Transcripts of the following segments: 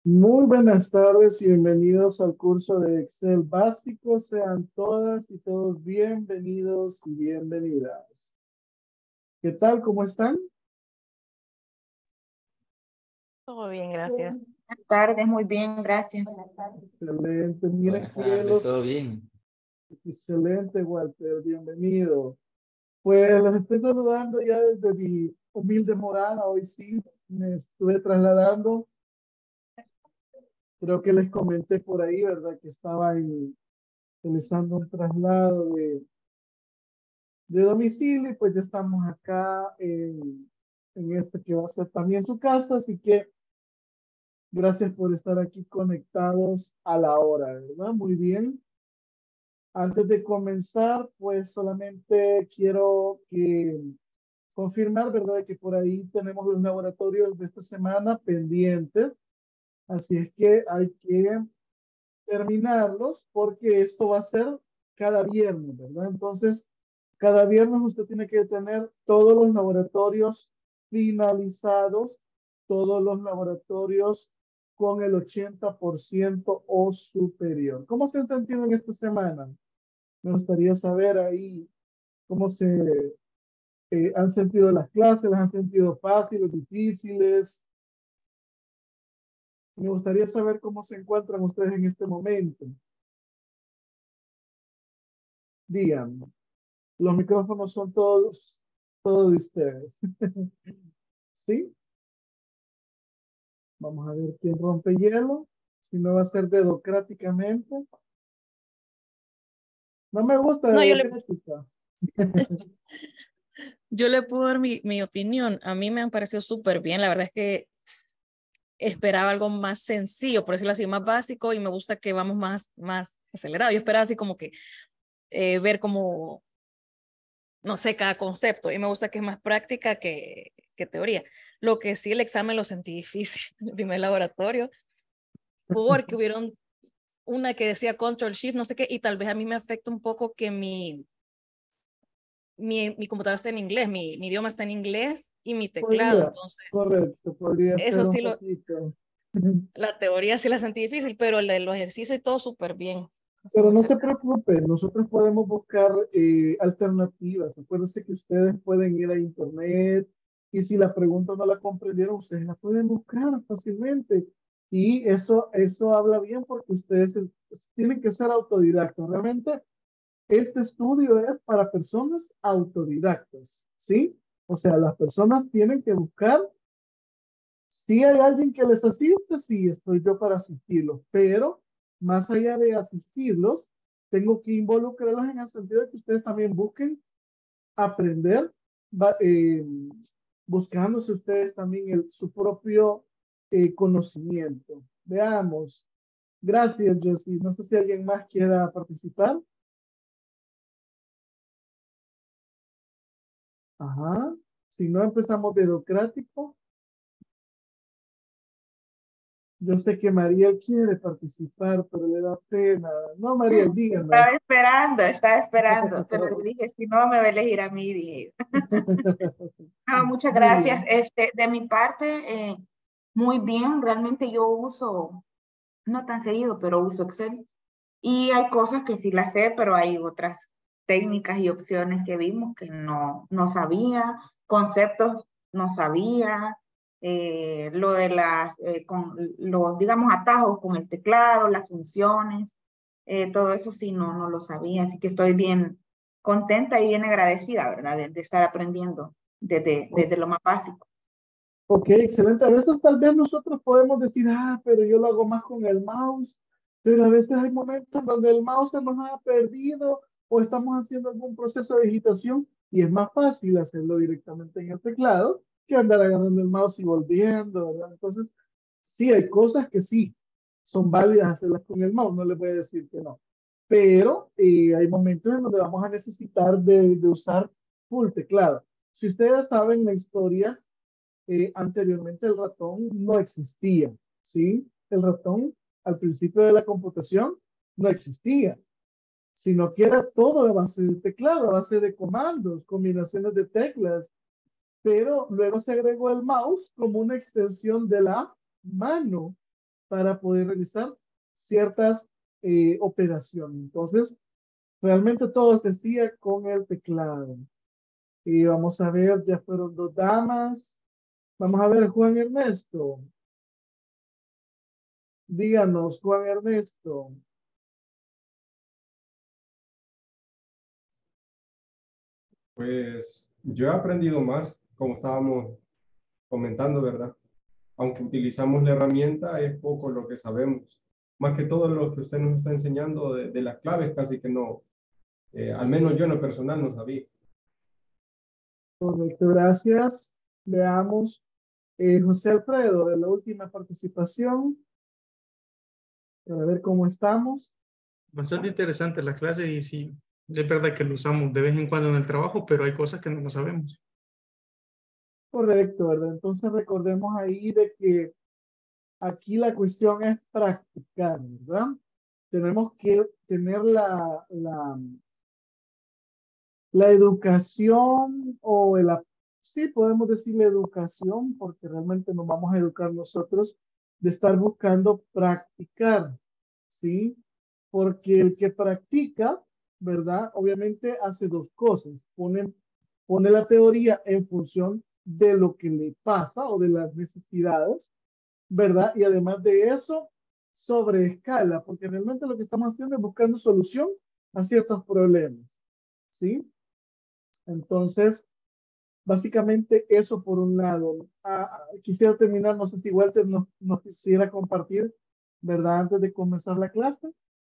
Muy buenas tardes y bienvenidos al curso de Excel básico. Sean todas y todos bienvenidos y bienvenidas. ¿Qué tal? ¿Cómo están? Todo bien, gracias. Buenas tardes, muy bien, gracias. Excelente. Mira Buenas que tardes, ¿todo bien? excelente, Walter. Bienvenido. Pues los estoy saludando ya desde mi humilde morada. Hoy sí me estuve trasladando. Creo que les comenté por ahí, ¿verdad? Que estaba realizando un traslado de domicilio y pues ya estamos acá en este que va a ser también su casa, así que gracias por estar aquí conectados a la hora, ¿verdad? Muy bien. Antes de comenzar, pues solamente quiero confirmar, ¿verdad? Que por ahí tenemos los laboratorios de esta semana pendientes, así es que hay que terminarlos porque esto va a ser cada viernes, ¿verdad? Entonces, cada viernes usted tiene que tener todos los laboratorios finalizados, todos los laboratorios con el 80% o superior. ¿Cómo se han sentido en esta semana? Me gustaría saber ahí cómo se han sentido las clases, las han sentido fáciles, difíciles. Me gustaría saber cómo se encuentran ustedes en este momento. Díganme. Los micrófonos son todos de ustedes. ¿Sí? Vamos a ver quién rompe hielo. Si no va a ser dedocráticamente. No me gusta No, dedocrática. yo le puedo dar mi opinión. A mí me han parecido súper bien. La verdad es que esperaba algo más sencillo, por decirlo así, más básico, y me gusta que vamos más acelerado. Yo esperaba así como que ver como, no sé, cada concepto, y me gusta que es más práctica que teoría. Lo que sí, el examen lo sentí difícil, el primer laboratorio, porque hubieron una que decía Control Shift, no sé qué, y tal vez a mí me afecta un poco que mi computadora está en inglés, mi idioma está en inglés y mi teclado, Podría, entonces correcto, podría ser eso un sí, poquito. la teoría sí la sentí difícil, pero los ejercicios y todo súper bien. Así, Pero no muchas se gracias. preocupen, nosotros podemos buscar alternativas. Acuérdense que ustedes pueden ir a internet y si la pregunta no la comprendieron, ustedes la pueden buscar fácilmente. Y eso habla bien porque ustedes tienen que ser autodidactas. Realmente este estudio es para personas autodidactas, ¿sí? O sea, las personas tienen que buscar si hay alguien que les asiste, sí, estoy yo para asistirlos, pero más allá de asistirlos, tengo que involucrarlos en el sentido de que ustedes también busquen aprender, va- eh, buscándose ustedes también su propio conocimiento. Veamos. Gracias, Josie. No sé si alguien más quiera participar. Ajá. Si no, empezamos dedocrático. Yo sé que María quiere participar, pero le da pena. No, María, díganos. Estaba esperando, pero dije, si no, me va a elegir a mí, dije. No, muchas gracias. Diga. De mi parte, muy bien, realmente yo uso, no tan seguido, pero uso Excel. Y hay cosas que sí las sé, pero hay otras técnicas y opciones que vimos que no sabía, conceptos no sabía, lo de con los, digamos, atajos con el teclado, las funciones, todo eso sí no lo sabía, así que estoy bien contenta y bien agradecida, ¿verdad? De estar aprendiendo desde lo más básico. Ok, excelente. A veces tal vez nosotros podemos decir, pero yo lo hago más con el mouse, pero a veces hay momentos donde el mouse se nos ha perdido o estamos haciendo algún proceso de digitación y es más fácil hacerlo directamente en el teclado que andar agarrando el mouse y volviendo, ¿verdad? Entonces, sí, hay cosas que sí son válidas hacerlas con el mouse, no les voy a decir que no. Pero hay momentos en donde vamos a necesitar de usar full teclado. Si ustedes saben la historia, anteriormente el ratón no existía, ¿sí? El ratón al principio de la computación no existía, sino que era todo a base de teclado, a base de comandos, combinaciones de teclas, pero luego se agregó el mouse como una extensión de la mano para poder realizar ciertas operaciones. Entonces, realmente todo se hacía con el teclado. Y vamos a ver, ya fueron 2 damas. Vamos a ver, Juan Ernesto. Díganos, Juan Ernesto. Pues yo he aprendido más, como estábamos comentando, ¿verdad? Aunque utilizamos la herramienta, es poco lo que sabemos. Más que todo lo que usted nos está enseñando de las claves, casi que no, al menos yo en lo personal no sabía. Correcto, gracias. Veamos. José Alfredo, de la última participación, para ver cómo estamos. Bastante interesante la clase y sí, es verdad que lo usamos de vez en cuando en el trabajo, pero hay cosas que no lo sabemos. Correcto, ¿verdad? Entonces recordemos ahí de que aquí la cuestión es practicar, ¿verdad? Tenemos que tener la educación o sí, podemos decir la educación, porque realmente nos vamos a educar nosotros de estar buscando practicar, ¿sí? Porque el que practica, ¿verdad? Obviamente hace 2 cosas. Pone la teoría en función de lo que le pasa o de las necesidades, ¿verdad? Y además de eso, sobreescala, porque realmente lo que estamos haciendo es buscando solución a ciertos problemas, ¿sí? Entonces, básicamente eso por un lado. Quisiera terminar, no sé si Walter nos quisiera compartir, ¿verdad? Antes de comenzar la clase.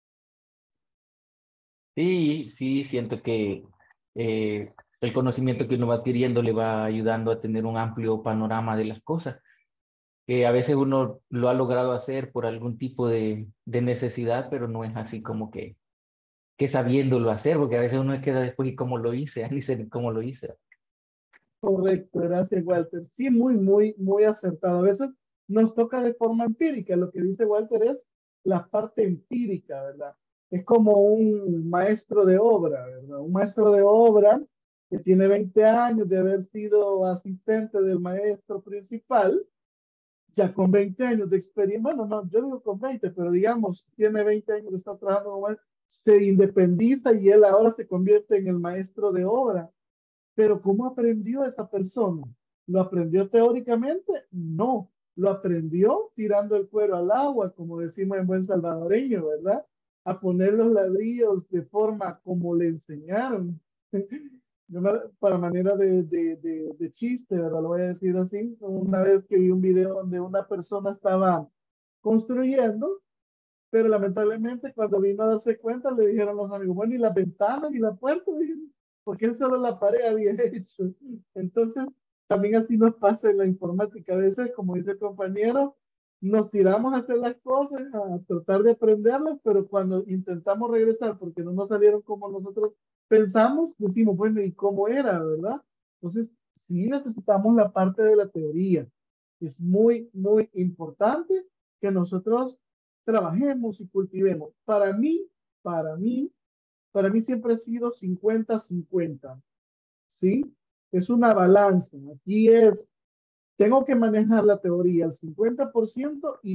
Sí, sí, siento que el conocimiento que uno va adquiriendo le va ayudando a tener un amplio panorama de las cosas, que a veces uno lo ha logrado hacer por algún tipo de necesidad, pero no es así como que sabiéndolo hacer, porque a veces uno queda después y cómo lo hice, ni sé ni cómo lo hice. Correcto, gracias Walter. Sí, muy acertado. A veces nos toca de forma empírica. Lo que dice Walter es la parte empírica, ¿verdad? Es como un maestro de obra, ¿verdad? Un maestro de obra que tiene 20 años de haber sido asistente del maestro principal, ya con 20 años de experiencia, bueno, no, yo digo con 20, pero digamos, tiene 20 años de estar trabajando como maestro, se independiza y él ahora se convierte en el maestro de obra. Pero ¿cómo aprendió esa persona? ¿Lo aprendió teóricamente? No, lo aprendió tirando el cuero al agua, como decimos en buen salvadoreño, ¿verdad? A poner los ladrillos de forma como le enseñaron. Para manera de chiste, ¿verdad? Lo voy a decir así. Una vez que vi un video donde una persona estaba construyendo, pero lamentablemente cuando vino a darse cuenta le dijeron los amigos, bueno, y las ventanas y la puerta, dijeron, porque él solo la pared había hecho. Entonces, también así nos pasa en la informática. A veces, como dice el compañero, nos tiramos a hacer las cosas, a tratar de aprenderlas, pero cuando intentamos regresar porque no nos salieron como nosotros pensamos, decimos, bueno, ¿y cómo era, verdad? Entonces, sí necesitamos la parte de la teoría. Es muy importante que nosotros trabajemos y cultivemos. Para mí, para mí siempre ha sido 50-50, ¿sí? Es una balanza. Aquí tengo que manejar la teoría al 50% y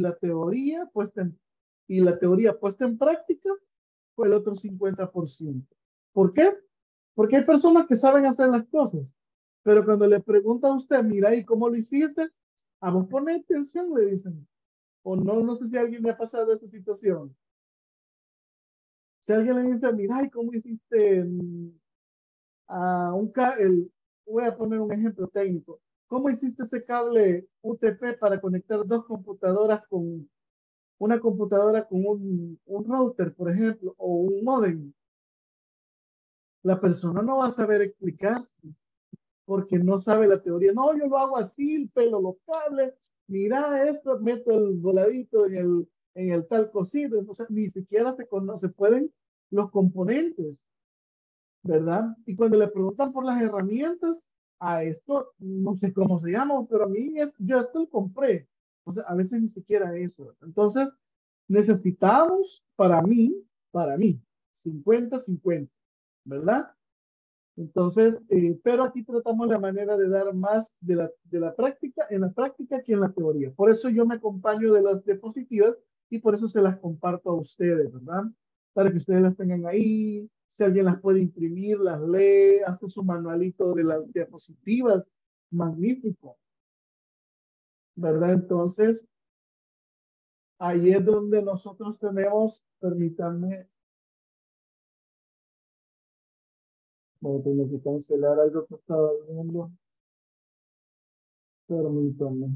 la teoría puesta en práctica fue el otro 50%. ¿Por qué? Porque hay personas que saben hacer las cosas, pero cuando le pregunta a usted, mira, ¿y cómo lo hiciste? A vos pone atención, le dicen. O no, no sé si a alguien le ha pasado esa situación. Si alguien le dice, mira, ¿y cómo hiciste a voy a poner un ejemplo técnico. ¿Cómo hiciste ese cable UTP para conectar 2 computadoras con una computadora con un router, por ejemplo, o un modem? La persona no va a saber explicar porque no sabe la teoría. No, yo lo hago así, pelo los cables, mira esto, meto el voladito en el tal cosito. O sea, ni siquiera se conoce, pueden los componentes, ¿verdad? Y cuando le preguntan por las herramientas, a esto, no sé cómo se llama, pero a mí yo esto lo compré. O sea, a veces ni siquiera eso. Entonces, necesitamos, para mí, 50-50, ¿verdad? Entonces, pero aquí tratamos la manera de dar más de la práctica, en la práctica que en la teoría. Por eso yo me acompaño de las diapositivas y por eso se las comparto a ustedes, ¿verdad? Para que ustedes las tengan ahí. Si alguien las puede imprimir, las lee, hace su manualito de las diapositivas. Magnífico, ¿verdad? Entonces, ahí es donde nosotros tenemos, permítanme, voy a tener que cancelar algo que estaba viendo. Permítanme.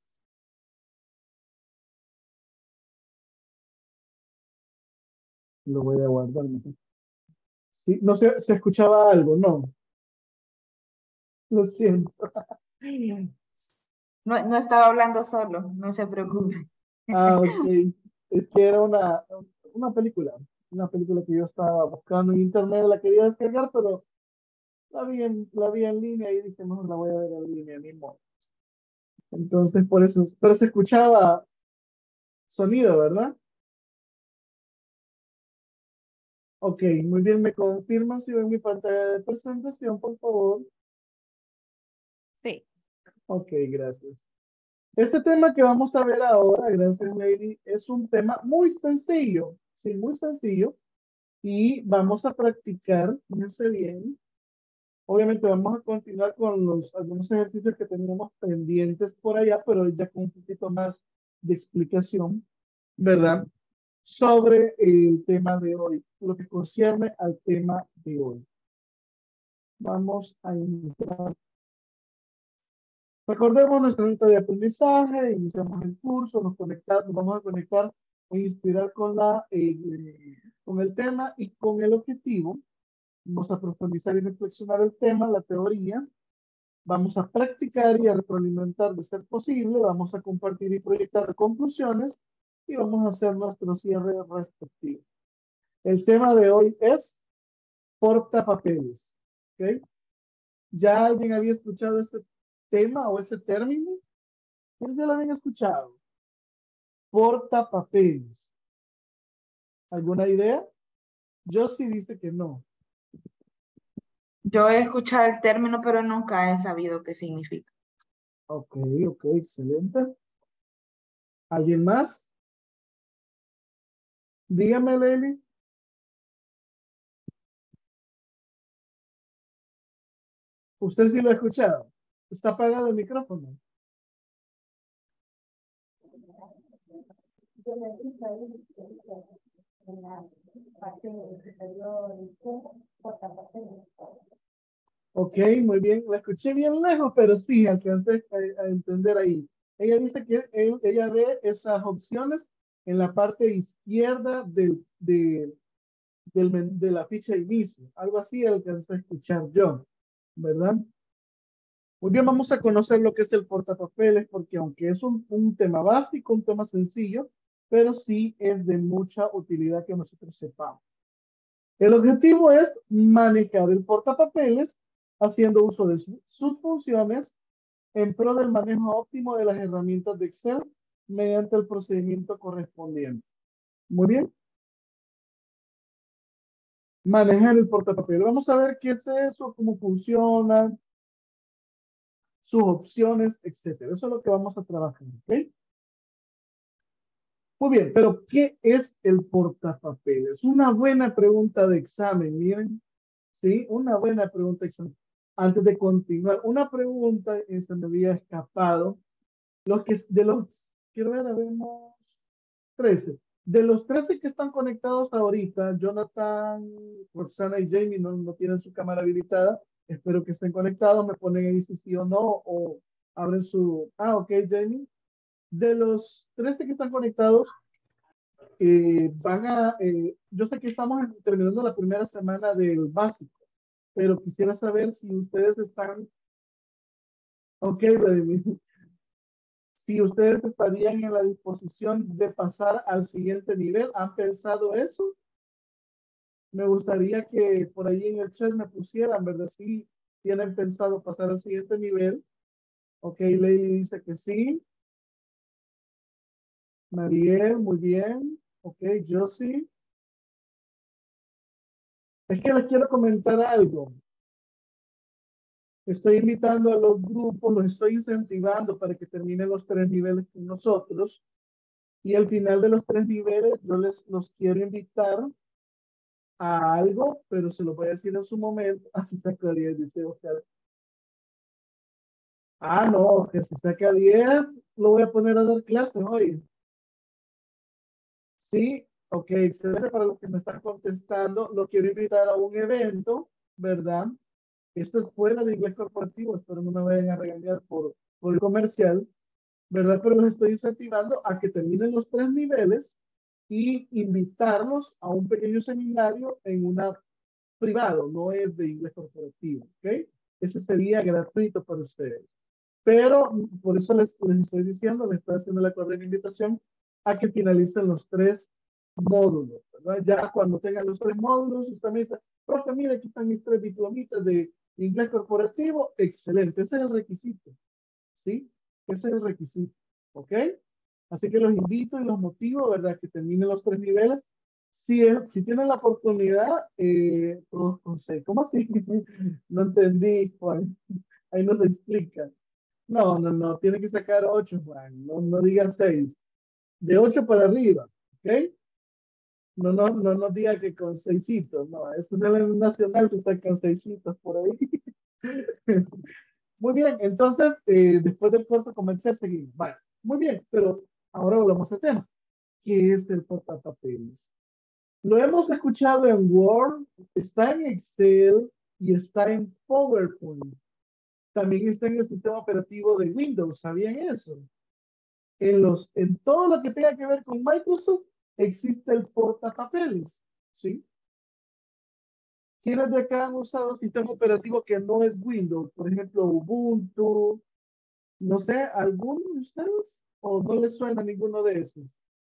Lo voy a guardar mejor. Sí, no sé, ¿se escuchaba algo? No, lo siento. No, no estaba hablando solo, no se preocupe. Ah, ok. Es que era una película que yo estaba buscando en internet, la quería descargar, pero la vi en línea y dije, mejor la voy a ver en línea mismo. Entonces, por eso, pero se escuchaba sonido, ¿verdad? Ok, muy bien, me confirman si ven mi pantalla de presentación, por favor. Sí. Ok, gracias. Este tema que vamos a ver ahora, gracias Lady, es un tema muy sencillo, sí, muy sencillo, y vamos a practicar, fíjense bien. Obviamente vamos a continuar con algunos ejercicios que teníamos pendientes por allá, pero ya con un poquito más de explicación, ¿verdad? Sobre el tema de hoy, lo que concierne al tema de hoy. Vamos a iniciar. Recordemos nuestra ruta de aprendizaje, iniciamos el curso, nos vamos a conectar e inspirar con el tema y con el objetivo. Vamos a profundizar y reflexionar el tema, la teoría. Vamos a practicar y a retroalimentar de ser posible. Vamos a compartir y proyectar conclusiones y vamos a hacer nuestro cierre respectivo. El tema de hoy es portapapeles. ¿Ok? ¿Ya alguien había escuchado ese tema o ese término? ¿Quiénes ya lo habían escuchado? Portapapeles. ¿Alguna idea? Yo sí dice que no. Yo he escuchado el término, pero nunca he sabido qué significa. Ok, ok, excelente. ¿Alguien más? Dígame, Leli. ¿Usted sí lo ha escuchado? ¿Está apagado el micrófono? Ok, muy bien. La escuché bien lejos, pero sí, alcancé a entender ahí. Ella dice que ella ve esas opciones en la parte izquierda de la ficha de inicio. Algo así alcancé a escuchar yo, ¿verdad? Muy bien, vamos a conocer lo que es el portapapeles, porque aunque es un tema básico, un tema sencillo, pero sí es de mucha utilidad que nosotros sepamos. El objetivo es manejar el portapapeles haciendo uso de sus funciones en pro del manejo óptimo de las herramientas de Excel mediante el procedimiento correspondiente. Muy bien. Manejar el portapapeles. Vamos a ver qué es eso, cómo funciona, sus opciones, etcétera. Eso es lo que vamos a trabajar, ¿ok? Muy bien, pero ¿qué es el portapapeles? Una buena pregunta de examen, miren. Sí, una buena pregunta de examen. Antes de continuar, una pregunta que se me había escapado. Quiero ver, habemos 13. De los 13 que están conectados ahorita, Jonathan, Roxana y Jamie no tienen su cámara habilitada. Espero que estén conectados. Me ponen ahí si sí o no, o abren su... Ah, ok, Jamie. De los 13 que están conectados, yo sé que estamos terminando la primera semana del básico, pero quisiera saber si ustedes están, ok, Vladimir, si ustedes estarían en la disposición de pasar al siguiente nivel. ¿Han pensado eso? Me gustaría que por ahí en el chat me pusieran, ¿verdad? Si tienen pensado pasar al siguiente nivel. Ok, Leili dice que sí. Mariel, muy bien. Ok, yo sí. Es que les quiero comentar algo. Estoy invitando a los grupos, los estoy incentivando para que terminen los 3 niveles con nosotros. Y al final de los 3 niveles, yo los quiero invitar a algo, pero se lo voy a decir en su momento. Así saca 10, dice Oscar. Ah, no, que si saca 10, lo voy a poner a dar clases hoy. Sí, ok, excelente para los que me están contestando. Lo quiero invitar a un evento, ¿verdad? Esto es fuera de inglés corporativo, espero no me vayan a regañar por el comercial, ¿verdad? Pero los estoy incentivando a que terminen los 3 niveles y invitarlos a un pequeño seminario en una privado, no es de inglés corporativo, ¿ok? Ese sería gratuito para ustedes. Pero por eso les estoy diciendo, les estoy haciendo la cordial invitación a que finalicen los 3 módulos, ¿verdad? Ya cuando tengan los 3 módulos, usted me dice, profe, mira, aquí están mis 3 diplomitas de inglés corporativo, excelente, ese es el requisito, ¿sí? Ese es el requisito, ¿ok? Así que los invito y los motivo, ¿verdad? Que terminen los 3 niveles. Si tienen la oportunidad, no sé, ¿cómo así? No entendí, Juan. Ahí no se explica. No, no, no, tiene que sacar 8, Juan. No, no digan 6. De 8 para arriba, ¿ok? No, no, no, no diga que con 6. No, eso es el nacional que sacan 6 por ahí. Muy bien, entonces, después del corto comercial seguimos. Vale, muy bien, pero ahora volvemos al tema. ¿Qué es el portapapeles? Lo hemos escuchado en Word, está en Excel y está en PowerPoint. También está en el sistema operativo de Windows. ¿Sabían eso? En todo lo que tenga que ver con Microsoft existe el portapapeles. ¿Sí? ¿Quiénes de acá han usado sistema operativo que no es Windows? Por ejemplo, Ubuntu. No sé, ¿alguno de ustedes? ¿O no les suena ninguno de esos?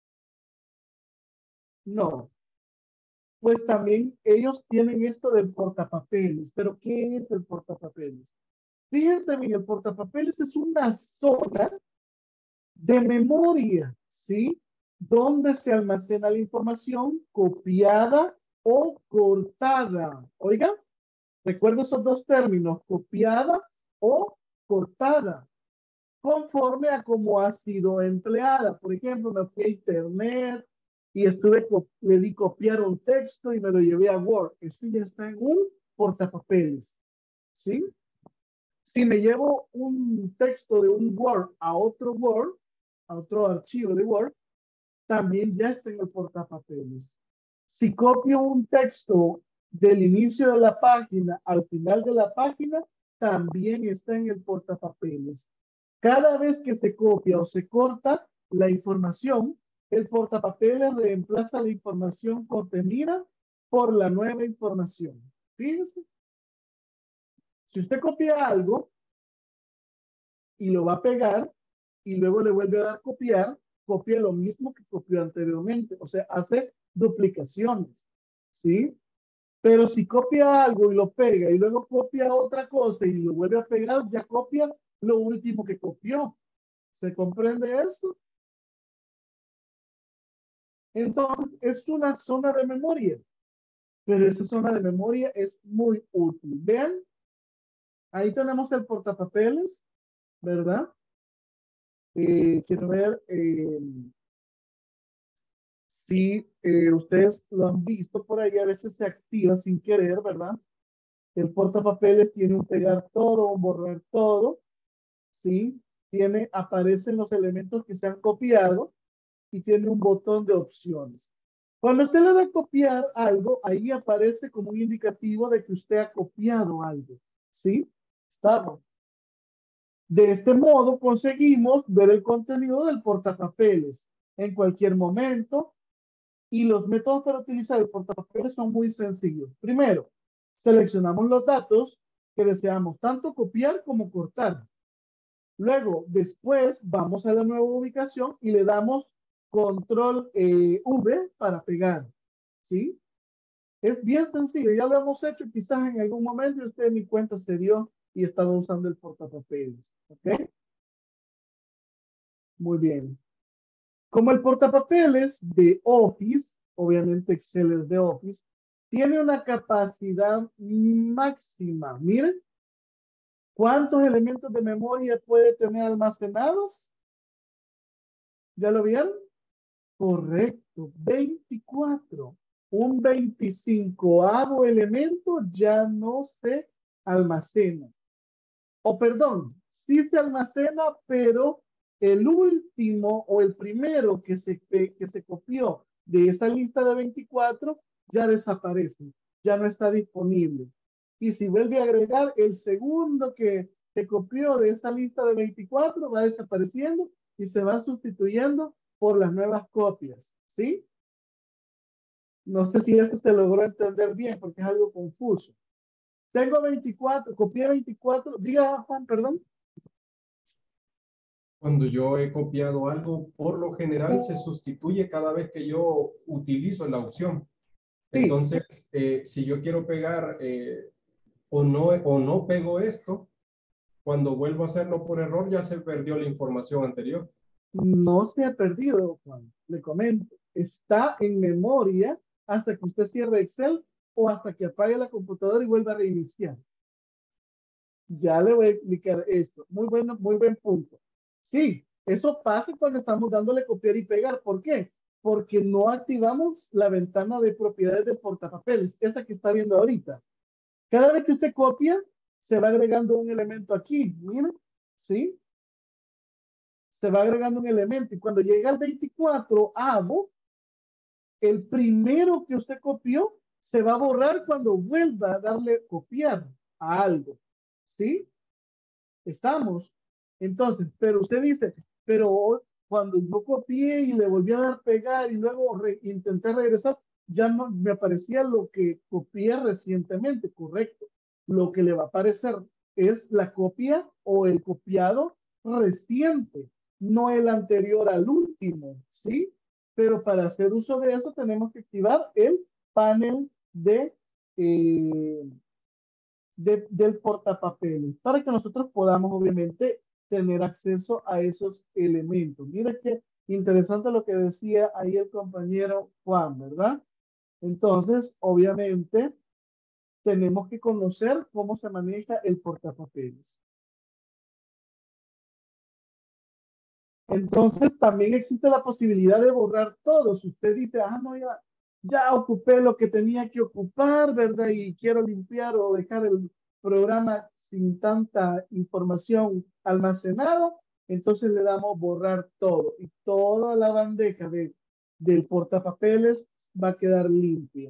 No. Pues también ellos tienen esto del portapapeles. ¿Pero qué es el portapapeles? Fíjense bien, el portapapeles es una zona de memoria, ¿sí? Donde se almacena la información copiada o cortada. Oigan, recuerda esos 2 términos, copiada o cortada, conforme a cómo ha sido empleada. Por ejemplo, me fui a internet y le di copiar un texto y me lo llevé a Word. Esto ya está en un portapapeles, ¿sí? Si me llevo un texto de un Word a otro Word, a otro archivo de Word, también ya está en el portapapeles. Si copio un texto del inicio de la página al final de la página, también está en el portapapeles. Cada vez que se copia o se corta la información, el portapapeles reemplaza la información contenida por la nueva información. Fíjense. Si usted copia algo y lo va a pegar y luego le vuelve a dar copiar, copia lo mismo que copió anteriormente. O sea, hace duplicaciones. ¿Sí? Pero si copia algo y lo pega y luego copia otra cosa y lo vuelve a pegar, ya copia lo último que copió. ¿Se comprende esto? Entonces, es una zona de memoria, pero esa zona de memoria es muy útil. Vean, ahí tenemos el portapapeles, ¿verdad? Quiero ver si ustedes lo han visto por ahí, a veces se activa sin querer, ¿verdad? El portapapeles tiene un pegar todo, un borrar todo, ¿sí? Aparecen los elementos que se han copiado y tiene un botón de opciones. Cuando usted le da a copiar algo, ahí aparece como un indicativo de que usted ha copiado algo, ¿sí? Estamos. De este modo conseguimos ver el contenido del portapapeles en cualquier momento y los métodos para utilizar el portapapeles son muy sencillos. Primero, seleccionamos los datos que deseamos tanto copiar como cortar. Luego, después vamos a la nueva ubicación y le damos control V para pegar. ¿Sí? Es bien sencillo, ya lo hemos hecho, quizás en algún momento usted ni cuenta se dio y estaba usando el portapapeles. ¿Ok? Muy bien. Como el portapapeles de Office, obviamente Excel es de Office, tiene una capacidad máxima. Miren, ¿Cuántos elementos de memoria puede tener almacenados? ¿Ya lo vieron? Correcto, 24. Un 25avo elemento ya no se almacena. O perdón, sí se almacena, pero el último o el primero que se copió de esa lista de 24 ya desaparece, ya no está disponible. Y si vuelve a agregar el segundo que se copió de esa lista de 24, va desapareciendo y se va sustituyendo por las nuevas copias, ¿sí? No sé si eso se logró entender bien porque es algo confuso. Tengo 24, copié 24, diga Juan, perdón. Cuando yo he copiado algo, por lo general se sustituye cada vez que yo utilizo la opción. Sí. Entonces, si yo quiero pegar o no pego esto, cuando vuelvo a hacerlo por error ya se perdió la información anterior. No se ha perdido, Juan, le comento. Está en memoria hasta que usted cierre Excel o hasta que apague la computadora y vuelva a reiniciar. Ya le voy a explicar esto. Muy bueno, muy buen punto. Sí, eso pasa cuando estamos dándole copiar y pegar. ¿Por qué? Porque no activamos la ventana de propiedades de portapapeles, esta que está viendo ahorita. Cada vez que usted copia, se va agregando un elemento aquí. Miren, ¿sí? Se va agregando un elemento. Y cuando llega al 24avo, el primero que usted copió se va a borrar cuando vuelva a darle copiar a algo. ¿Sí? Estamos. Entonces, pero usted dice, pero cuando yo copié y le volví a dar pegar y luego intenté regresar, ya no me aparecía lo que copié recientemente, correcto. Lo que le va a aparecer es la copia o el copiado reciente, no el anterior al último, ¿sí? Pero para hacer uso de eso tenemos que activar el panel del portapapeles para que nosotros podamos obviamente tener acceso a esos elementos. Mira qué interesante lo que decía ahí el compañero Juan, ¿verdad? Entonces, obviamente, tenemos que conocer cómo se maneja el portapapeles. Entonces, también existe la posibilidad de borrar todo. Si usted dice, no, ya ocupé lo que tenía que ocupar, ¿verdad? Y quiero limpiar o dejar el programa sin tanta información almacenada, entonces le damos borrar todo. Y toda la bandeja del portapapeles va a quedar limpia.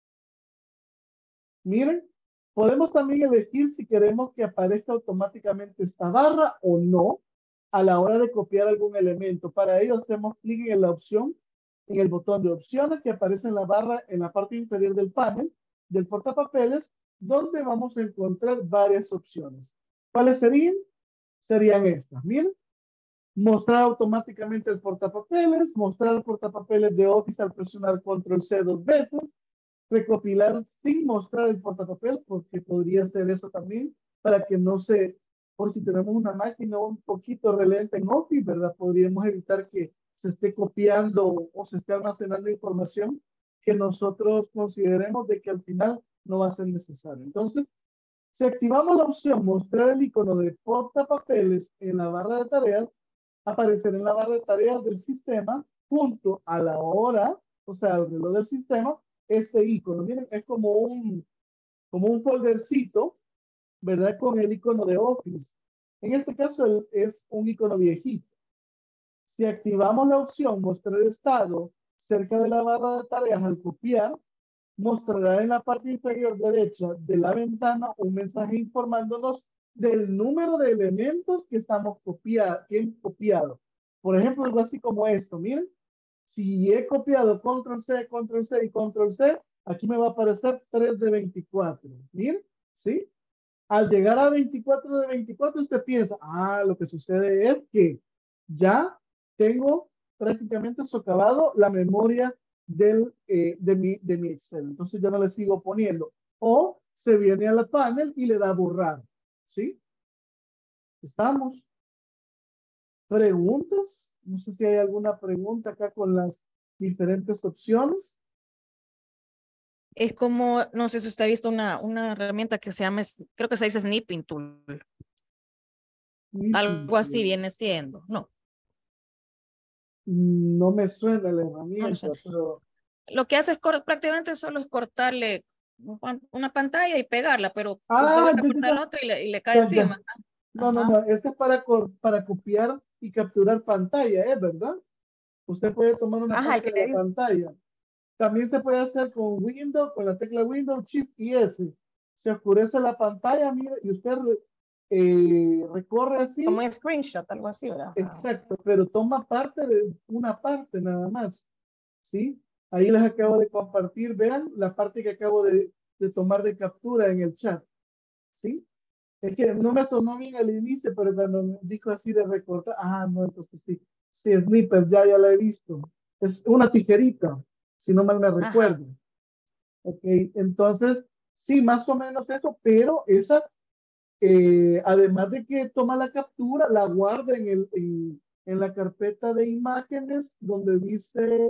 Miren, podemos también elegir si queremos que aparezca automáticamente esta barra o no a la hora de copiar algún elemento. Para ello hacemos clic en la opción, en el botón de opciones que aparece en la barra en la parte inferior del panel del portapapeles, donde vamos a encontrar varias opciones. ¿Cuáles serían? Serían estas. Miren, mostrar automáticamente el portapapeles, mostrar el portapapeles de Office al presionar Control C 2 veces, recopilar sin mostrar el portapapel, porque podría ser eso también, para que no se, por si tenemos una máquina un poquito relente en Office, ¿verdad? Podríamos evitar que se esté copiando o se esté almacenando información que nosotros consideremos de que al final no va a ser necesario. Entonces, si activamos la opción mostrar el icono de portapapeles en la barra de tareas, aparecerá en la barra de tareas del sistema junto a la hora, o sea, al reloj del sistema, este icono. Miren, es como un foldercito, ¿verdad? Con el icono de Office. En este caso es un icono viejito. Si activamos la opción mostrar estado cerca de la barra de tareas al copiar, mostrará en la parte inferior derecha de la ventana un mensaje informándonos del número de elementos que estamos copiado. Por ejemplo, algo así como esto, miren. Si he copiado Control C, Control C y Control C, aquí me va a aparecer 3 de 24. Miren, ¿sí? Al llegar a 24 de 24, usted piensa, lo que sucede es que ya tengo prácticamente socavado la memoria de mi Excel. Entonces ya no le sigo poniendo. O se viene a la panel y le da borrar. ¿Sí? ¿Estamos? ¿Preguntas? No sé si hay alguna pregunta acá con las diferentes opciones. Es como, no sé si usted ha visto una herramienta que se llama, creo que se dice Snipping Tool. Algo así viene siendo, ¿no? No me suena la No lo herramienta, sé. pero Lo que hace es prácticamente solo es cortarle una pantalla y pegarla, pero usted va ah, a recortar la otra y le cae ya, ya. encima. No, no, Ajá. no, este es para copiar y capturar pantalla, ¿es verdad? Usted puede tomar una Ajá, el parte que de le la digo. pantalla. También se puede hacer con Windows, con la tecla Windows, Shift y S. Se oscurece la pantalla, mire, y usted recorre Como así, un screenshot, algo así, ¿verdad? exacto, pero toma parte de una parte nada más, ¿sí? Ahí les acabo de compartir, vean la parte que acabo de tomar de captura en el chat, ¿sí? Es que no me sonó bien al inicio, pero cuando me dijo así de recortar, no, entonces sí, sí, sniper, ya la he visto. Es una tijerita, si no mal me Ajá. recuerdo. Ok, entonces, sí, más o menos eso, pero esa, además de que toma la captura, la guarda en la carpeta de imágenes donde dice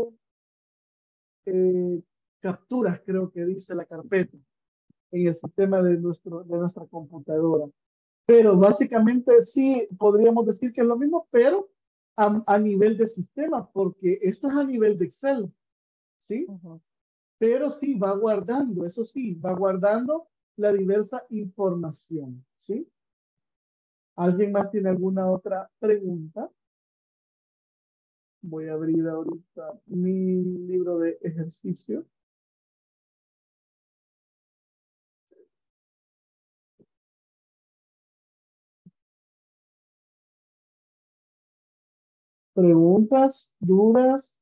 capturas, creo que dice la carpeta, en el sistema de nuestra computadora. Pero básicamente sí podríamos decir que es lo mismo, pero a nivel de sistema, porque esto es a nivel de Excel, ¿sí? Ujú. Pero sí va guardando, eso sí, va guardando la diversa información, ¿sí? ¿Alguien más tiene alguna otra pregunta? Voy a abrir ahorita mi libro de ejercicio. Preguntas, dudas.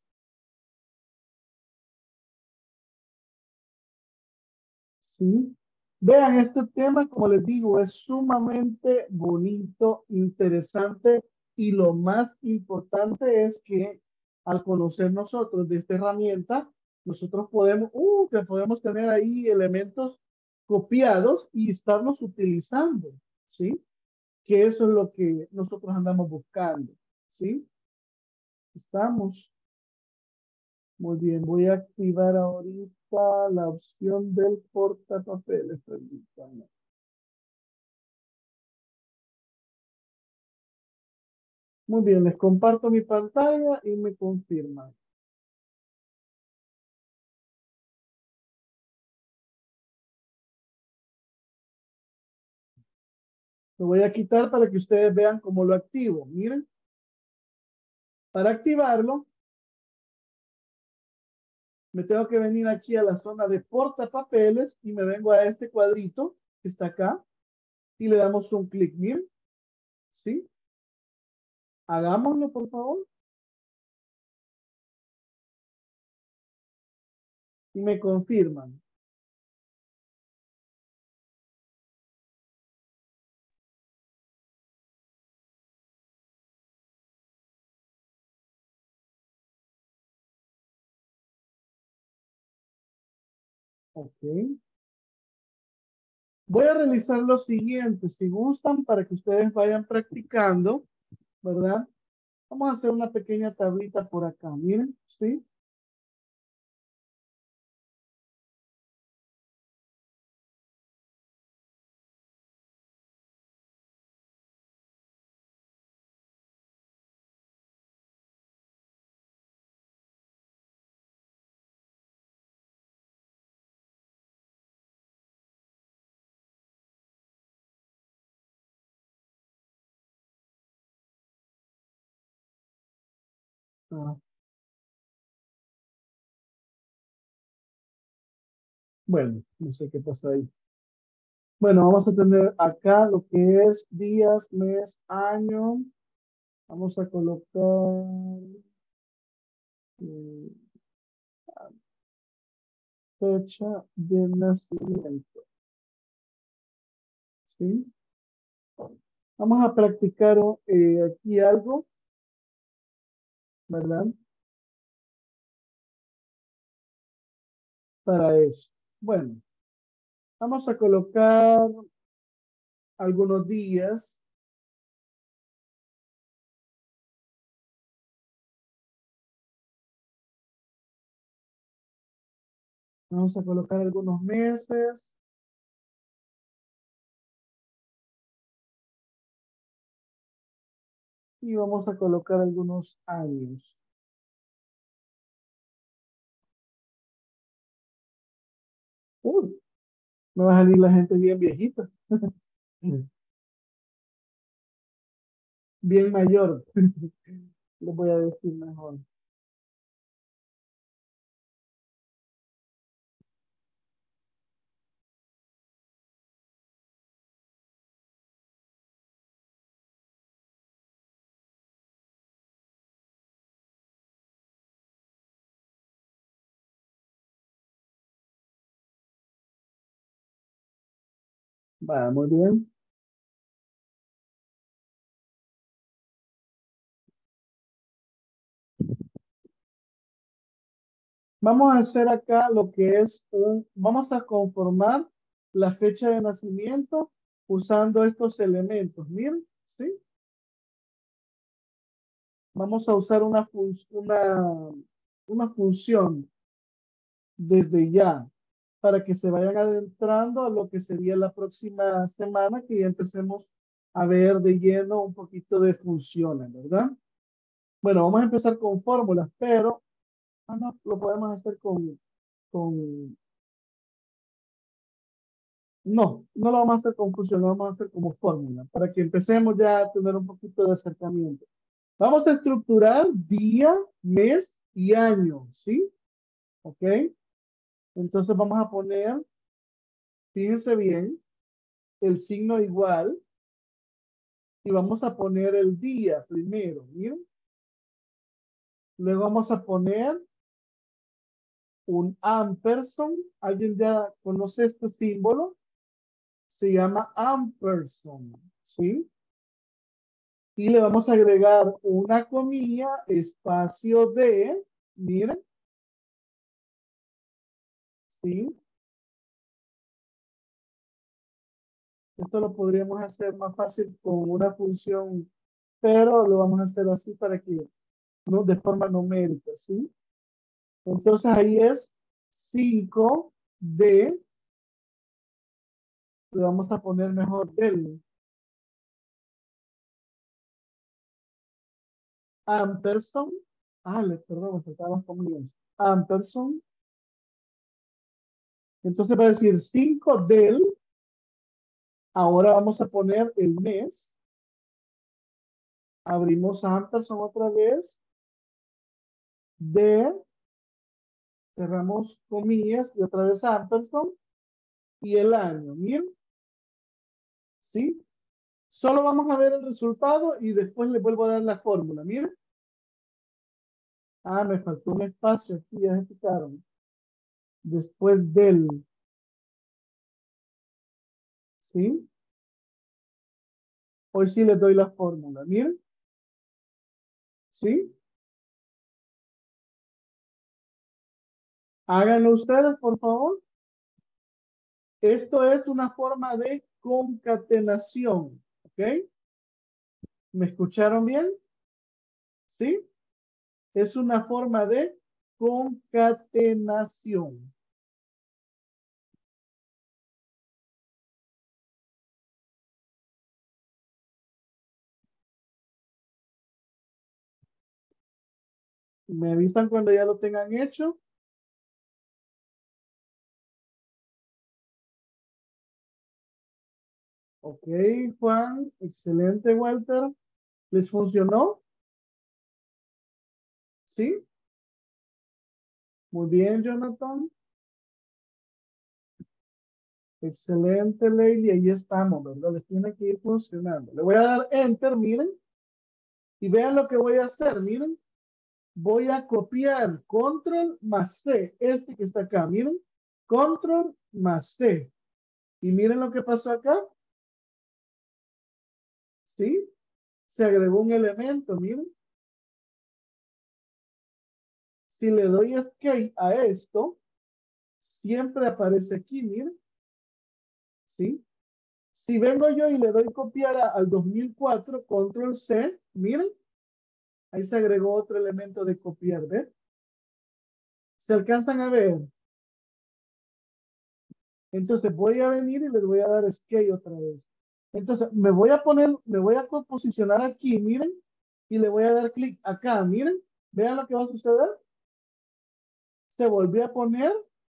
¿Sí? Vean, este tema, como les digo, es sumamente bonito, interesante y lo más importante es que al conocer nosotros de esta herramienta, nosotros que podemos tener ahí elementos copiados y estarlos utilizando, ¿sí? Que eso es lo que nosotros andamos buscando, ¿sí? Estamos. Muy bien, voy a activar ahorita la opción del portapapeles. Permítanme. Muy bien, les comparto mi pantalla y me confirman. Lo voy a quitar para que ustedes vean cómo lo activo. Miren, para activarlo, me tengo que venir aquí a la zona de portapapeles y me vengo a este cuadrito que está acá y le damos un clic. Miren, ¿sí? Hagámoslo, por favor. Y me confirman. Ok. Voy a realizar lo siguiente, si gustan, para que ustedes vayan practicando, ¿verdad? Vamos a hacer una pequeña tablita por acá, miren, ¿sí? Ah, bueno, no sé qué pasa ahí. Bueno, vamos a tener acá lo que es días, mes, año. Vamos a colocar eh, fecha de nacimiento, ¿sí? Vamos a practicar aquí algo, ¿verdad? Para eso. Bueno, vamos a colocar algunos días. Vamos a colocar algunos meses. Y vamos a colocar algunos años. Uy, me va a salir la gente bien viejita. Bien mayor. Les voy a decir mejor. Va, muy bien. Vamos a hacer acá lo que es vamos a conformar la fecha de nacimiento usando estos elementos. Miren, ¿sí? Vamos a usar una función desde ya para que se vayan adentrando a lo que sería la próxima semana, que ya empecemos a ver de lleno un poquito de funciones, ¿verdad? Bueno, vamos a empezar con fórmulas, pero no, lo podemos hacer con, no lo vamos a hacer con función, lo vamos a hacer como fórmula, para que empecemos ya a tener un poquito de acercamiento. Vamos a estructurar día, mes y año, ¿sí? ¿Ok? Entonces vamos a poner, fíjense bien, el signo igual y vamos a poner el día primero, ¿miren? Luego vamos a poner un ampersand. ¿Alguien ya conoce este símbolo? Se llama ampersand, ¿sí? Y le vamos a agregar una comilla, espacio de, miren, ¿sí? Esto lo podríamos hacer más fácil con una función, pero lo vamos a hacer así para que, no, de forma numérica, ¿sí? Entonces ahí es 5D, le vamos a poner mejor del ampersand, perdón, me faltaban las comillas, ampersand, entonces va a decir 5 del, ahora vamos a poner el mes, abrimos ampersand otra vez, de, cerramos comillas y otra vez ampersand, y el año, miren, ¿sí? Solo vamos a ver el resultado y después le vuelvo a dar la fórmula, miren. Me faltó un espacio aquí, ya se fijaron. Después del, ¿sí? Hoy sí les doy la fórmula, miren, ¿sí? Háganlo ustedes, por favor. Esto es una forma de concatenación, ¿ok? ¿Me escucharon bien? ¿Sí? Es una forma de concatenación. ¿Me avisan cuando ya lo tengan hecho? Ok, Juan, excelente, Walter. ¿Les funcionó? ¿Sí? Muy bien, Jonathan. Excelente, Leili. Ahí estamos, ¿verdad? Les tiene que ir funcionando. Le voy a dar Enter, miren. Y vean lo que voy a hacer, miren. Voy a copiar Control más C. Este que está acá, miren. Control más C. Y miren lo que pasó acá. ¿Sí? Se agregó un elemento, miren. Si le doy Escape a esto, siempre aparece aquí, miren. ¿Sí? Si vengo yo y le doy copiar al 2004, Control C, miren. Ahí se agregó otro elemento de copiar, ¿ves? ¿Se alcanzan a ver? Entonces voy a venir y les voy a dar Escape otra vez. Entonces me voy a posicionar aquí, miren. y le voy a dar clic acá. Miren, vean lo que va a suceder. Se volvió a poner,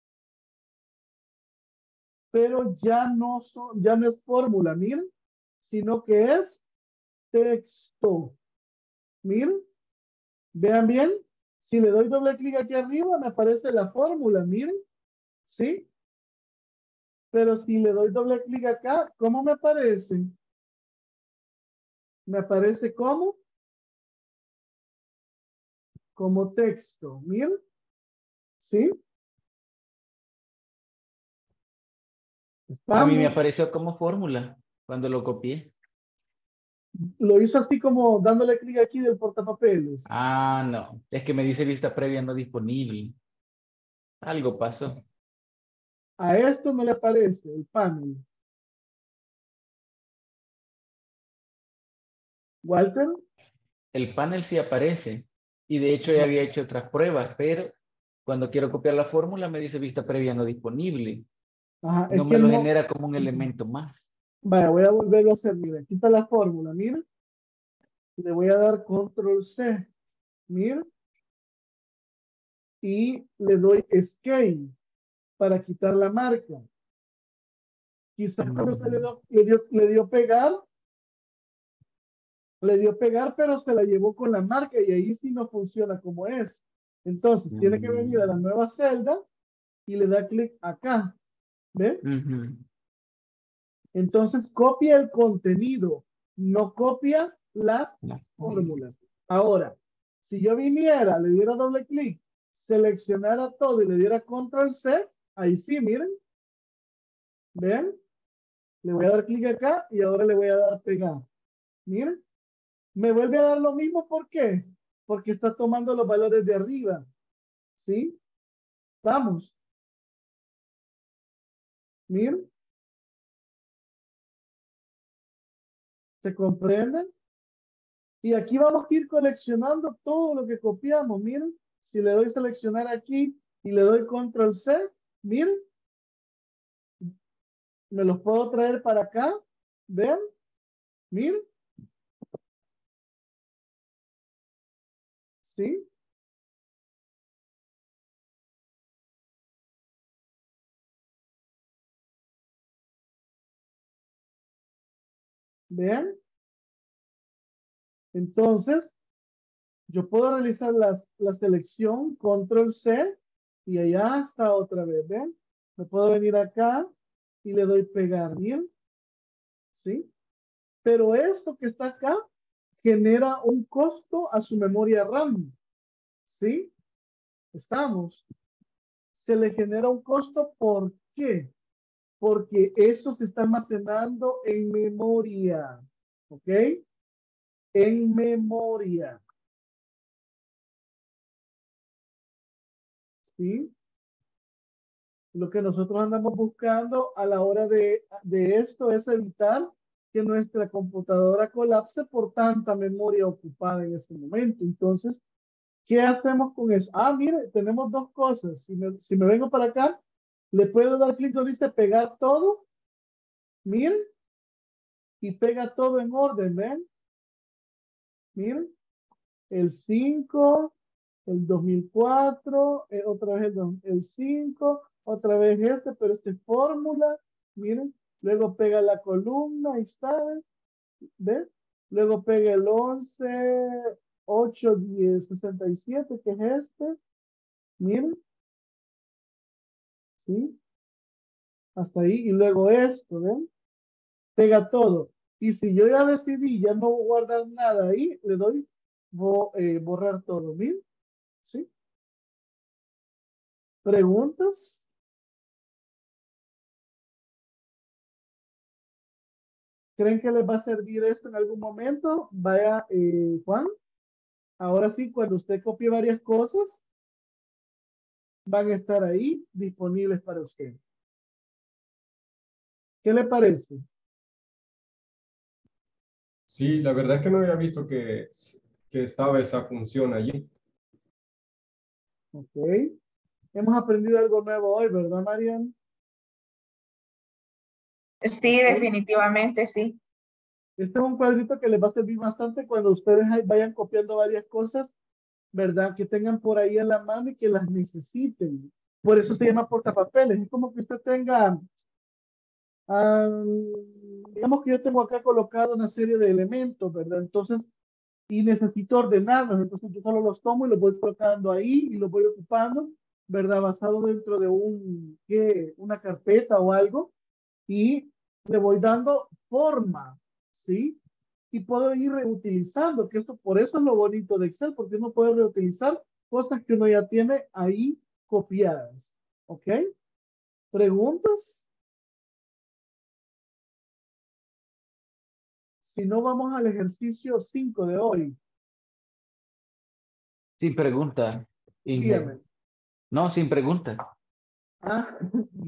pero ya no es fórmula, miren, sino que es texto. Miren, vean bien. Si le doy doble clic aquí arriba, me aparece la fórmula, miren. ¿Sí? Pero si le doy doble clic acá, ¿cómo me aparece? Me aparece como texto. Miren. ¿Sí? A mí me Estamos. apareció como fórmula cuando lo copié. Lo hizo así como dándole clic aquí del portapapeles. Ah, no. Es que me dice vista previa no disponible. Algo pasó. A esto no le aparece el panel. Walter. El panel sí aparece. Y de hecho ya había hecho otras pruebas, pero cuando quiero copiar la fórmula me dice vista previa no disponible. Ajá, No es me que lo no. genera como un elemento más. Vaya, voy a volverlo a hacer. Mira, aquí está la fórmula. Mira. Le voy a dar control C. Mira. Y le doy escape para quitar la marca. Quizás cuando se le dio pegar, pero se la llevó con la marca y ahí sí no funciona como es. Entonces, tiene que venir a la nueva celda y le da clic acá. ¿Ve? Entonces, copia el contenido, no copia las fórmulas. Ahora, si yo viniera, le diera doble clic, seleccionara todo y le diera control C, ahí sí, miren. ¿Ven? Le voy a dar clic acá y ahora le voy a dar pegar. Miren. Me vuelve a dar lo mismo, ¿por qué? Porque está tomando los valores de arriba. ¿Sí? Vamos. Miren. ¿Se comprenden? Y aquí vamos a ir coleccionando todo lo que copiamos. Miren. Si le doy seleccionar aquí y le doy control C, miren. Me los puedo traer para acá. ¿Ven? Miren. ¿Sí? ¿Ven? Entonces, yo puedo realizar la selección, control C, y allá está otra vez, ¿ven? Me puedo venir acá y le doy pegar, ¿bien? ¿Sí? Pero esto que está acá genera un costo a su memoria RAM, ¿sí? Estamos. Se le genera un costo, ¿por qué? Porque eso se está almacenando en memoria, ¿ok? En memoria, ¿sí? Lo que nosotros andamos buscando a la hora de esto es evitar que nuestra computadora colapse por tanta memoria ocupada en ese momento. Entonces, ¿qué hacemos con eso? Ah, mire, tenemos dos cosas. Si me vengo para acá, le puedo dar clic donde dice pegar todo. Miren, y pega todo en orden, ¿ven? Miren, el 5, el 2004, otra vez el 5, otra vez este, pero este es fórmula, miren, luego pega la columna, ahí está, ¿ven? Luego pega el 11, 8, 10, 67, que es este, miren, ¿sí? Hasta ahí, y luego esto, ¿ven? Pega todo. Y si yo ya decidí, ya no guardar nada ahí, le doy borrar todo, miren, ¿sí? ¿Preguntas? ¿Creen que les va a servir esto en algún momento? Vaya, Juan. Ahora sí, cuando usted copie varias cosas, van a estar ahí disponibles para usted. ¿Qué le parece? Sí, la verdad es que no había visto que estaba esa función allí. Ok. Hemos aprendido algo nuevo hoy, ¿verdad, Marian? Sí, Ok. definitivamente sí. Este es un cuadrito que les va a servir bastante cuando ustedes ahí vayan copiando varias cosas, ¿verdad? Que tengan por ahí en la mano y que las necesiten. Por eso se llama portapapeles. Es como que usted tenga, ah, digamos que yo tengo acá colocado una serie de elementos, ¿verdad? Entonces, y necesito ordenarlos, entonces yo solo los tomo y los voy colocando ahí y los voy ocupando, ¿verdad? Basado dentro de una carpeta o algo y le voy dando forma, ¿sí? Y puedo ir reutilizando, que esto, por eso es lo bonito de Excel, porque uno puede reutilizar cosas que uno ya tiene ahí copiadas, ¿ok? ¿Preguntas? Si no, vamos al ejercicio 5 de hoy. Sin pregunta. Dígame. No, sin pregunta. Ah,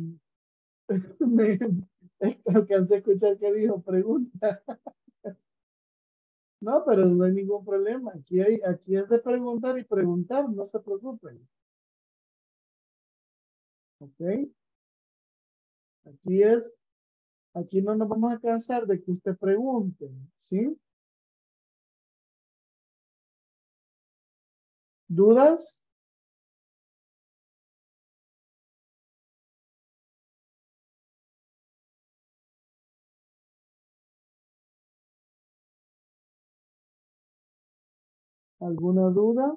me alcancé a escuchar que dijo pregunta. No, pero no hay ningún problema. Aquí es de preguntar y preguntar, no se preocupen. ¿Ok? Aquí no nos vamos a cansar de que usted pregunte, ¿sí? ¿Dudas? ¿Alguna duda?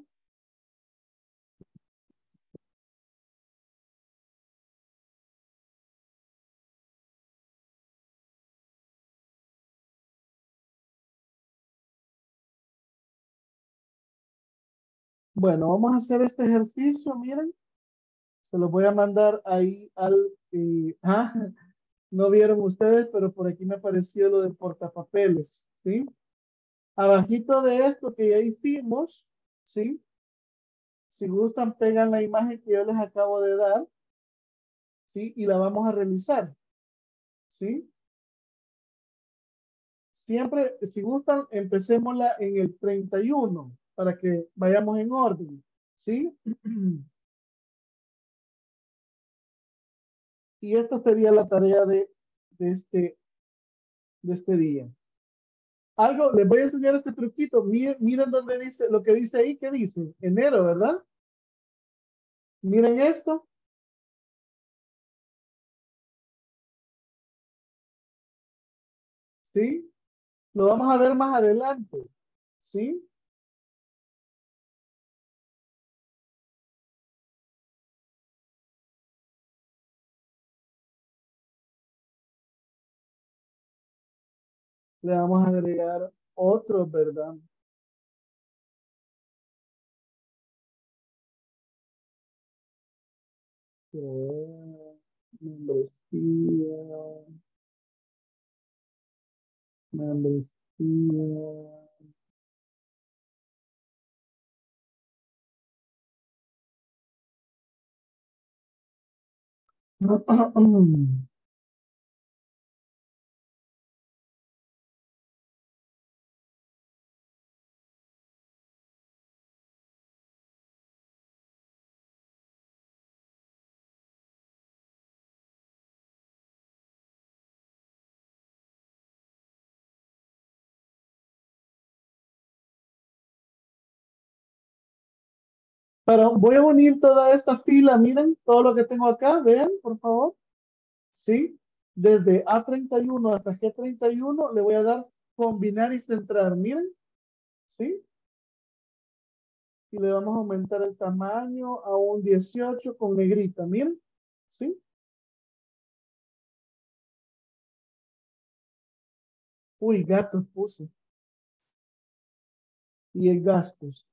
Bueno, vamos a hacer este ejercicio, miren. Se lo voy a mandar ahí no vieron ustedes, pero por aquí me apareció lo de portapapeles, ¿sí? Abajito de esto que ya hicimos, ¿sí? Si gustan, pegan la imagen que yo les acabo de dar, ¿sí? Y la vamos a revisar, ¿sí? Siempre, si gustan, empecémosla en el 31 para que vayamos en orden, ¿sí? Y esta sería la tarea de este, de este día. Algo, les voy a enseñar este truquito. Miren dónde dice, lo que dice ahí, ¿qué dice? Enero, ¿verdad? Miren esto, ¿sí? Lo vamos a ver más adelante, ¿sí? Le vamos a agregar otro, ¿verdad? Membresía, membresía. Pero voy a unir toda esta fila, miren, todo lo que tengo acá, vean, por favor, ¿sí? Desde A31 hasta G31 le voy a dar combinar y centrar, miren, ¿sí? Y le vamos a aumentar el tamaño a un 18 con negrita, miren, ¿sí? Uy, gatos puse. Y el gastos.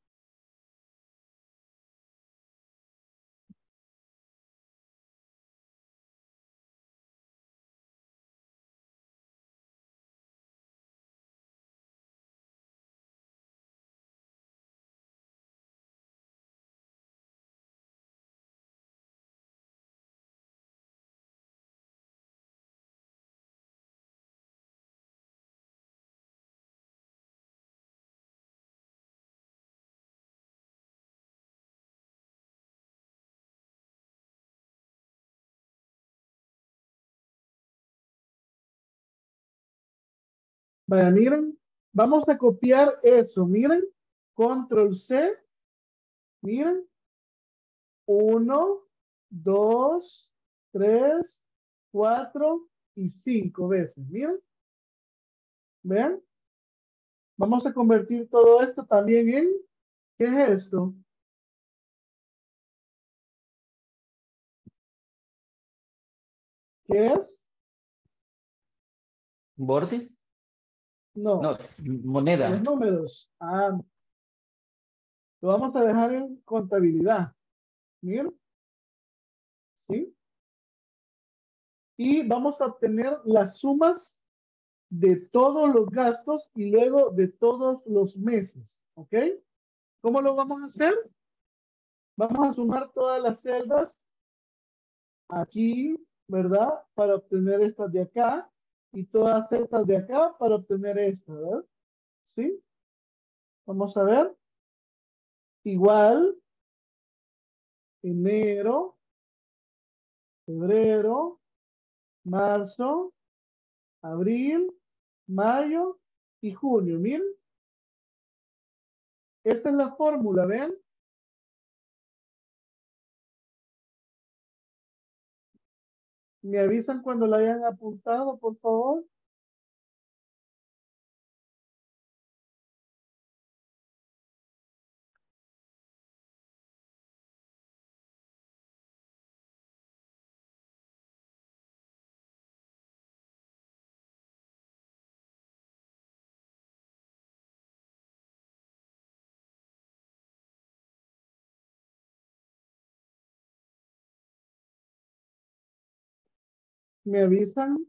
Vaya, miren, vamos a copiar eso, miren, control C, miren, 1, 2, 3, 4 y 5 veces, miren, vean, vamos a convertir todo esto también en, ¿qué es esto? ¿Qué es? ¿Borde? No, No, los moneda. números. Ah, lo vamos a dejar en contabilidad, miren, ¿sí? Y vamos a obtener las sumas de todos los gastos y luego de todos los meses, ¿ok? ¿Cómo lo vamos a hacer? Vamos a sumar todas las celdas aquí, ¿verdad? Para obtener estas de acá y todas estas de acá para obtener esta, ¿verdad? ¿Sí? Vamos a ver. Igual, enero, febrero, marzo, abril, mayo y junio. Miren, esa es la fórmula, ¿ven? ¿Me avisan cuando la hayan apuntado, por favor? ¿Me avisan?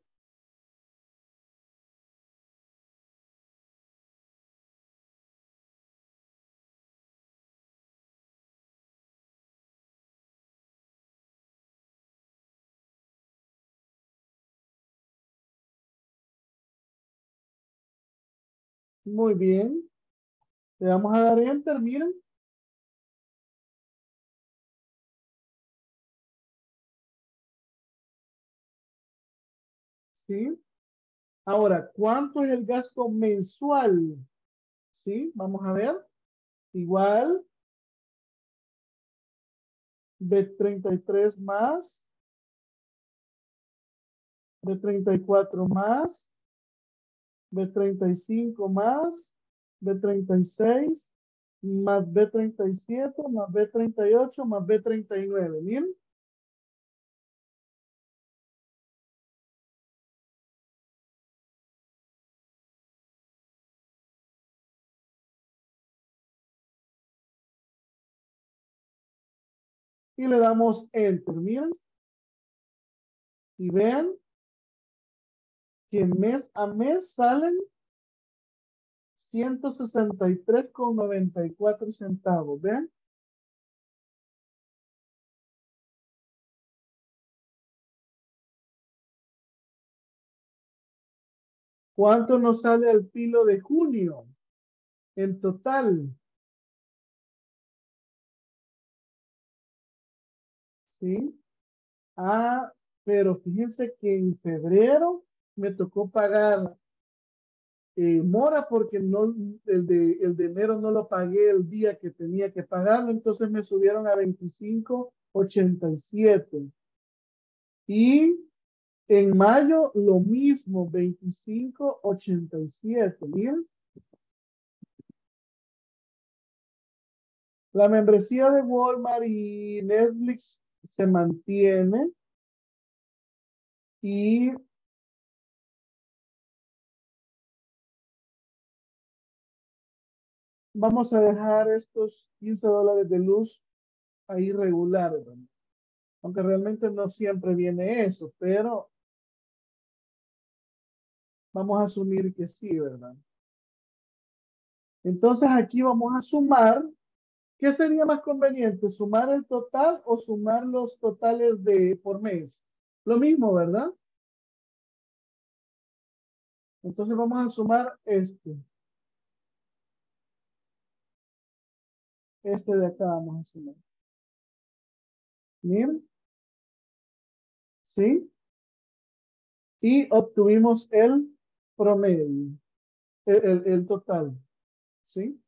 Muy bien. Le vamos a dar enter, miren. ¿Sí? Ahora, ¿cuánto es el gasto mensual? ¿Sí? Vamos a ver. Igual, de 33 más, de 34 más, de 35 más, de 36, más B37, más B38, más B39. Miren. Y le damos enter, miren. Y vean que mes a mes salen 163,94 centavos. ¿Ven? ¿Cuánto nos sale al filo de junio? En total. ¿Sí? Ah, pero fíjense que en febrero me tocó pagar mora porque no, el de enero no lo pagué el día que tenía que pagarlo, entonces me subieron a 25,87. Y en mayo lo mismo, 25,87. Miren, la membresía de Walmart y Netflix se mantiene y vamos a dejar estos $15 de luz ahí regular, ¿verdad? Aunque realmente no siempre viene eso, pero vamos a asumir que sí, ¿verdad? Entonces aquí vamos a sumar. ¿Qué sería más conveniente? ¿Sumar el total o sumar los totales de por mes? Lo mismo, ¿verdad? Entonces vamos a sumar este. Este de acá vamos a sumar. Bien. ¿Sí? Y obtuvimos el promedio. el total, ¿sí?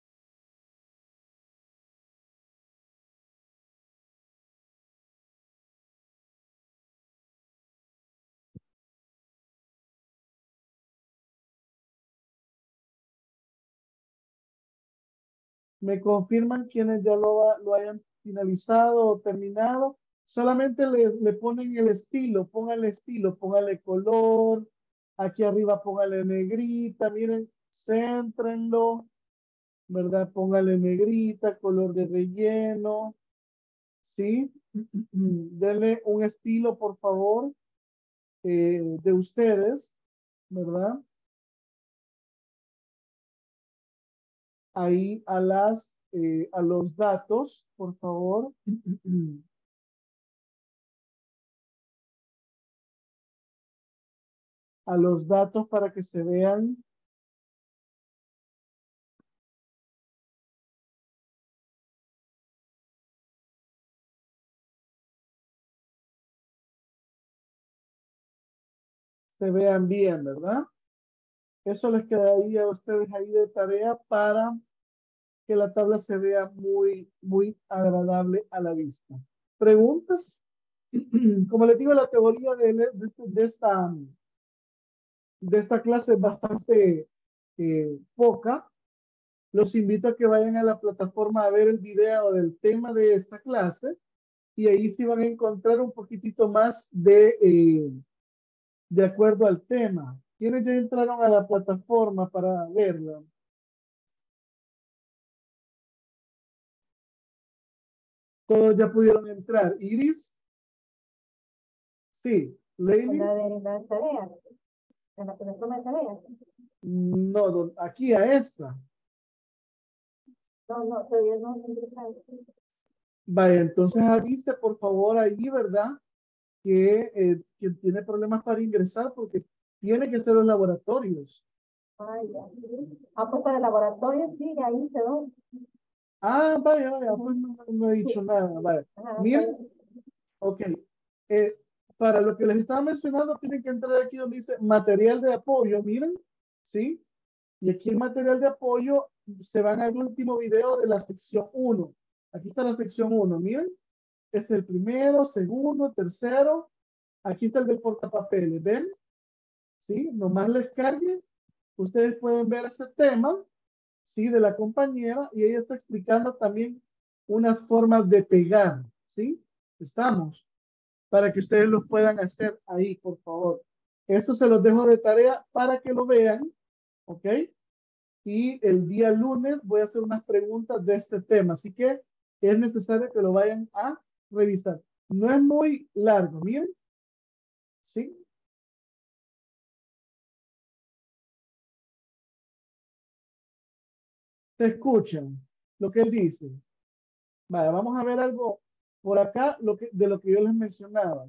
Me confirman quienes ya lo hayan finalizado o terminado. Solamente le ponen el estilo, póngale color. Aquí arriba póngale negrita, miren, céntrenlo, ¿verdad? Póngale negrita, color de relleno, ¿sí? Denle un estilo, por favor, de ustedes, ¿verdad? Ahí a los datos, por favor. A los datos para que se vean bien, ¿verdad? Eso les quedaría a ustedes ahí de tarea para que la tabla se vea muy, muy agradable a la vista. ¿Preguntas? Como les digo, la teoría de esta clase es bastante poca. Los invito a que vayan a la plataforma a ver el video del tema de esta clase y ahí sí van a encontrar un poquitito más de acuerdo al tema. ¿Quiénes ya entraron a la plataforma para verla? Todos ya pudieron entrar. Iris. Sí. Lady. En la tarea. En la plataforma de tareas. No, aquí a esta. No, todavía no. Vaya, entonces avise por favor ahí, ¿verdad? Que tiene problemas para ingresar porque tiene que ser los laboratorios. Ay, ya. Pues para el laboratorio, sí, ahí se va. Vaya, pues no he dicho nada, vaya. Miren, ok. Para lo que les estaba mencionando, tienen que entrar aquí donde dice material de apoyo, miren, ¿sí? Y aquí en material de apoyo se van al último video de la sección 1. Aquí está la sección 1, miren. Este es el primero, segundo, tercero. Aquí está el del portapapeles, ¿ven? ¿Sí? Nomás les carguen. Ustedes pueden ver ese tema, ¿sí? De la compañera y ella está explicando también unas formas de pegar, ¿sí? Estamos. Para que ustedes lo puedan hacer ahí, por favor. Esto se los dejo de tarea para que lo vean, ¿ok? Y el día lunes voy a hacer unas preguntas de este tema, así que es necesario que lo vayan a revisar. No es muy largo, miren, ¿sí? Se escuchan lo que él dice. Vale, vamos a ver algo por acá de lo que yo les mencionaba.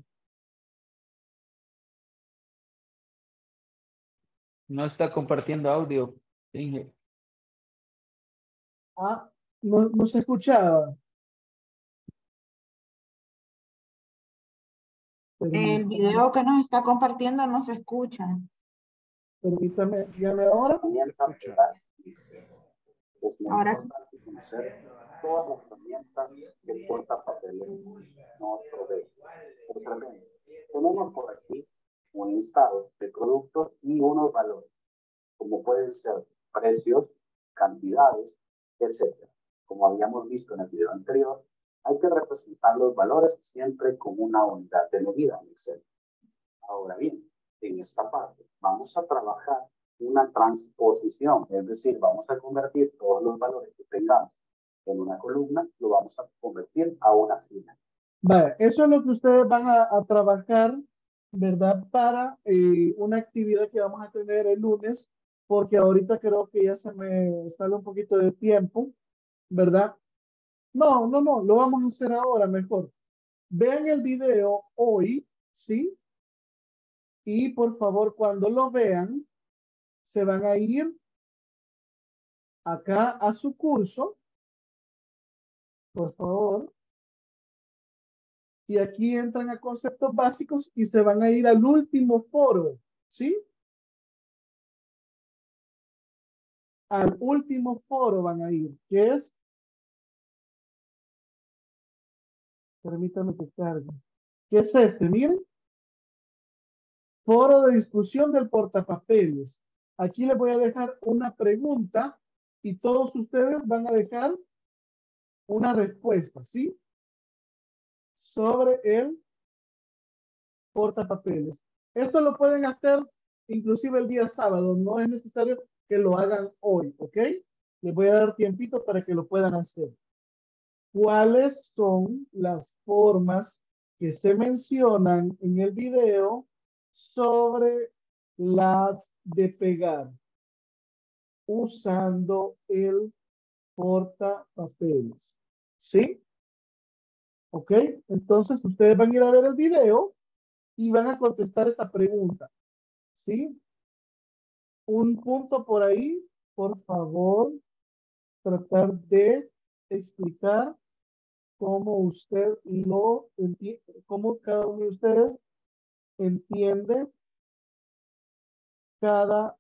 No está compartiendo audio. Inge. No se escuchaba. El video que nos está compartiendo no se escucha. Permítame, dígame ahora. Ahora sí. Conocer todas las herramientas que el portapapeles nos provee. Observen, tenemos por aquí un listado de productos y unos valores, como pueden ser precios, cantidades, etc. Como habíamos visto en el video anterior, hay que representar los valores siempre con una unidad de medida en Excel. Ahora bien, en esta parte vamos a trabajar una transposición, es decir, vamos a convertir todos los valores que tengamos en una columna, lo vamos a convertir a una fila. Vale, eso es lo que ustedes van a trabajar, ¿verdad? Para una actividad que vamos a tener el lunes, porque ahorita creo que ya se me sale un poquito de tiempo, ¿verdad? No, lo vamos a hacer ahora mejor. Vean el video hoy, ¿sí? Y por favor, cuando lo vean, se van a ir acá a su curso, por favor. Y aquí entran a conceptos básicos y se van a ir al último foro, ¿sí? al último foro van a ir, que es, permítame que cargue, que es este, miren, foro de discusión del portapapeles. Aquí les voy a dejar una pregunta y todos ustedes van a dejar una respuesta, ¿sí? Sobre el portapapeles. Esto lo pueden hacer inclusive el día sábado, no es necesario que lo hagan hoy, ¿ok? Les voy a dar tiempito para que lo puedan hacer. ¿Cuáles son las formas que se mencionan en el video sobre las de pegar usando el portapapeles? ¿Sí? ¿Ok? Entonces ustedes van a ir a ver el video y van a contestar esta pregunta. ¿Sí? Un punto por ahí, por favor, tratar de explicar cómo usted lo entiende, cómo cada uno de ustedes entiende cada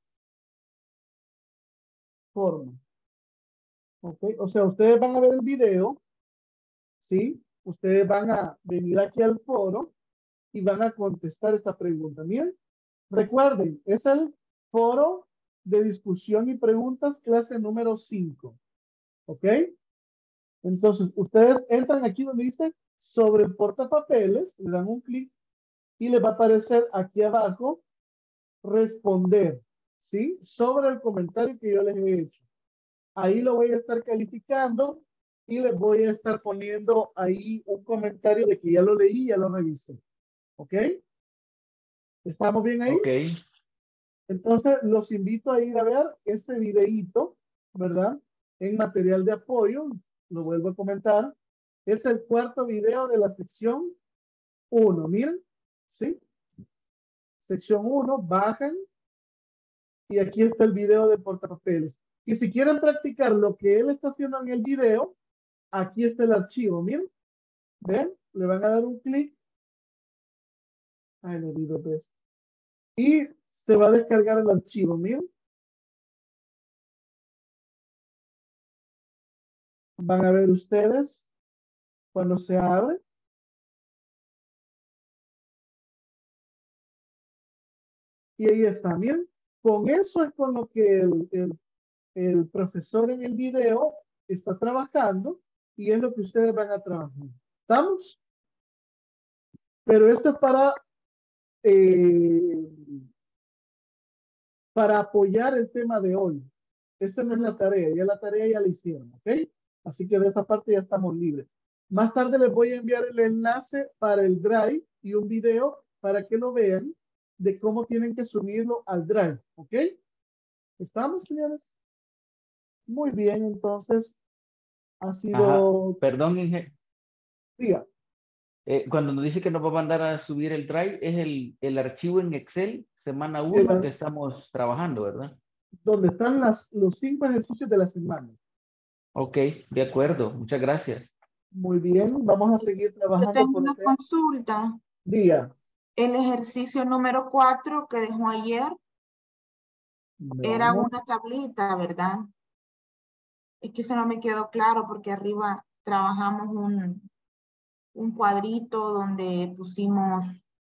forma. ¿Ok? O sea, ustedes van a ver el video, ¿sí? Ustedes van a venir aquí al foro y van a contestar esta pregunta. Miren, recuerden, es el foro de discusión y preguntas, clase número 5. ¿Ok? Entonces, ustedes entran aquí donde dice sobre el portapapeles, le dan un clic y les va a aparecer aquí abajo responder, ¿sí? Sobre el comentario que yo les he hecho. Ahí lo voy a estar calificando y les voy a estar poniendo ahí un comentario de que ya lo leí, ya lo revisé. ¿Ok? ¿Estamos bien ahí? Ok. Entonces, los invito a ir a ver este videíto, ¿verdad? En material de apoyo, lo vuelvo a comentar. Es el cuarto video de la sección 1. Miren, ¿sí? Sección 1, bajan y aquí está el video de portapapeles. Y si quieren practicar lo que él está haciendo en el video, aquí está el archivo, miren. ¿Ven? Le van a dar un clic. Ay, le digo pues. Y se va a descargar el archivo, miren. Van a ver ustedes cuando se abre. Y ahí está, miren. Con eso es con lo que el profesor en el video está trabajando y es lo que ustedes van a trabajar. ¿Estamos? Pero esto es para apoyar el tema de hoy. Esta no es la tarea, ya la tarea ya la hicieron, ¿ok? Así que de esa parte ya estamos libres. Más tarde les voy a enviar el enlace para el Drive y un video para que lo vean de cómo tienen que subirlo al Drive, ¿ok? ¿Estamos, señores? Muy bien, entonces ha Ajá. sido... Perdón, Inge. Diga, Cuando nos dice que nos va a mandar a subir el Drive, es el archivo en Excel, semana 1 el- que estamos trabajando, ¿verdad? donde están los 5 ejercicios de la semana. Ok, de acuerdo. Muchas gracias. Muy bien, vamos a seguir Yo trabajando tengo por una acá. consulta. Día. El ejercicio número 4 que dejó ayer era Veamos. una tablita, ¿verdad? Es que eso no me quedó claro porque arriba trabajamos un cuadrito donde pusimos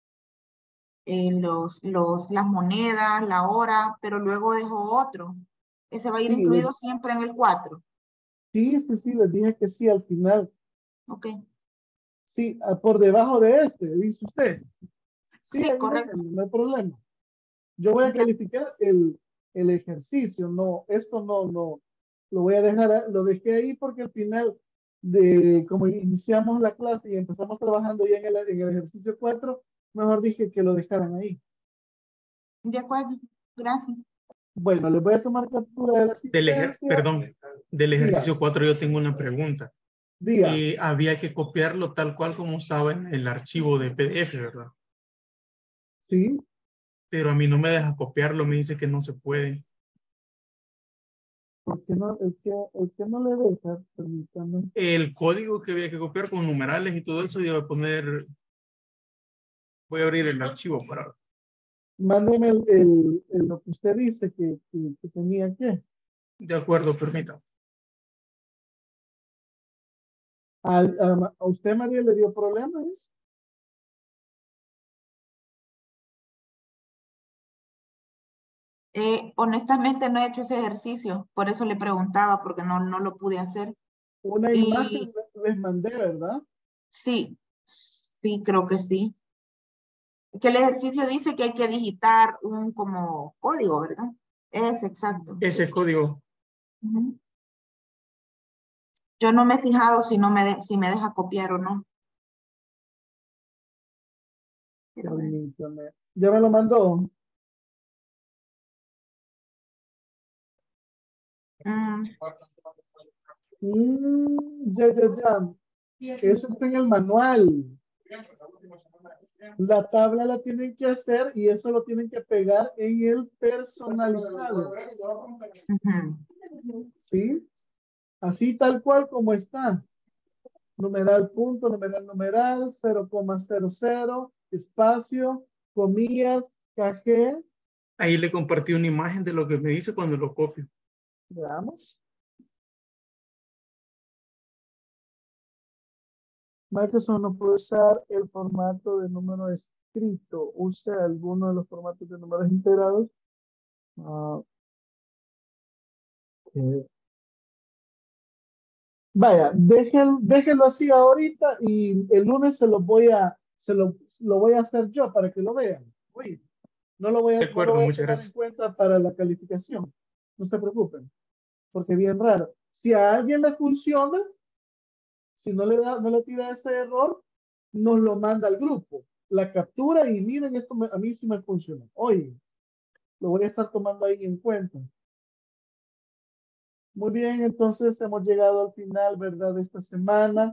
las monedas, la hora, pero luego dejó otro. Ese va a ir Sí, incluido siempre en el 4. sí, les dije que sí al final. Ok. Sí, por debajo de este, dice usted. Sí, Sí, ahí correcto. déjenlo, no hay problema. Yo voy a Ya. calificar el ejercicio, no, esto no, lo voy a dejar, lo dejé ahí porque al final de como iniciamos la clase y empezamos trabajando ya en el ejercicio 4, mejor dije que lo dejaran ahí. De acuerdo. Gracias. Bueno, les voy a tomar captura de la asistencia. Perdón, del Diga, ejercicio 4 yo tengo una pregunta. diga. Había que copiarlo tal cual como estaba en el archivo de PDF, ¿verdad? Sí, Pero a mí no me deja copiarlo, me dice que no se puede. porque no, el que no le deja, permítame. El código que había que copiar con numerales y todo eso, yo voy a poner, voy a abrir el archivo para ver. Mándeme lo que usted dice que tenía que. De acuerdo, permítame. ¿A usted, María, le dio problemas? Honestamente no he hecho ese ejercicio, por eso le preguntaba, porque no lo pude hacer. Una Y imagen les mandé, ¿verdad? sí, sí, creo que sí. Que el ejercicio dice que hay que digitar un como código, ¿verdad? Es exacto. Ese código. Ujú. Yo no me he fijado si me deja copiar o no. Pero bueno. Permítame. ¿Ya me lo mandó? Ya. Eso está en el manual. La tabla la tienen que hacer y eso lo tienen que pegar en el personalizado. ¿Sí? Así tal cual como está. Numeral punto, numeral, 0,00, espacio, comillas, caché. Ahí le compartí una imagen de lo que me dice cuando lo copio. Veamos. Microsoft no puede usar el formato de número escrito. Use alguno de los formatos de números integrados. Vaya, déjenlo así ahorita y el lunes lo voy a hacer yo para que lo vean. Uy, no lo voy De a acuerdo, muchas tomar en gracias. cuenta para la calificación. No se preocupen, porque bien raro. Si a alguien le funciona, si no le tira ese error, nos lo manda al grupo. La captura y miren, esto a mí sí me funciona. Oye, lo voy a estar tomando ahí en cuenta. Muy bien, entonces hemos llegado al final, ¿verdad? De esta semana.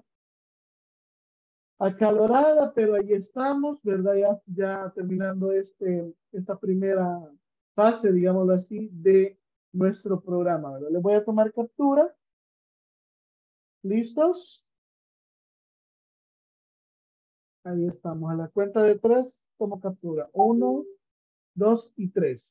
Acalorada, pero ahí estamos, ¿verdad? Ya terminando esta primera fase, digámoslo así, de nuestro programa, ¿verdad? Les voy a tomar captura. ¿Listos? Ahí estamos. A la cuenta de 3, tomo captura. 1, 2 y 3.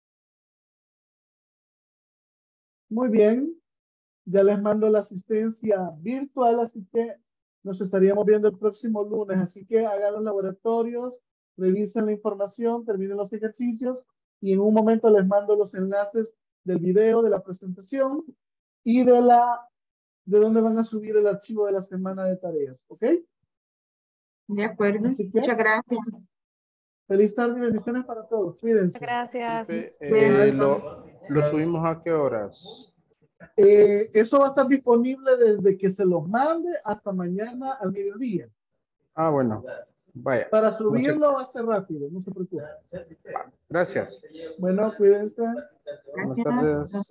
Muy bien. Ya les mando la asistencia virtual, así que nos estaríamos viendo el próximo lunes. Así que hagan los laboratorios, revisen la información, terminen los ejercicios y en un momento les mando los enlaces del video, de la presentación y de dónde van a subir el archivo de la semana de tareas. ¿Ok? De acuerdo. Así que, Muchas gracias. feliz tarde y bendiciones para todos. Cuídense. Gracias. ¿Lo subimos a qué horas? Eso va a estar disponible desde que se los mande hasta mañana al mediodía. Ah, bueno. Vaya. Para subirlo va a ser rápido, no se preocupe. Gracias. Bueno, cuídense. Buenas tardes.